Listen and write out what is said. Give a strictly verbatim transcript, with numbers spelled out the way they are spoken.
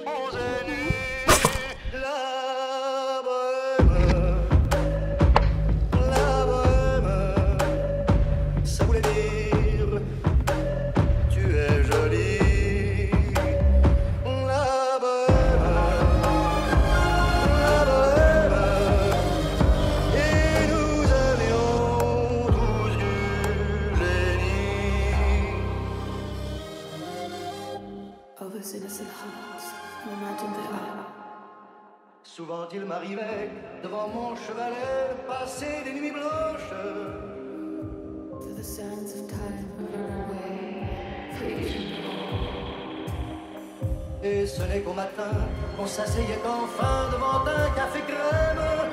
aux aînés. La bohème, la bohème, ça voulait dire tu es jolie. La bohème, la bohème, et nous avions tous du génie. Over innocent hearts, no imagine they are. Souvent il m'arrivait devant mon chevalet de passer des nuits blanches. To the sands of time moving away, freezing. Et ce n'est qu'au matin qu'on s'asseyait enfin devant un café crème.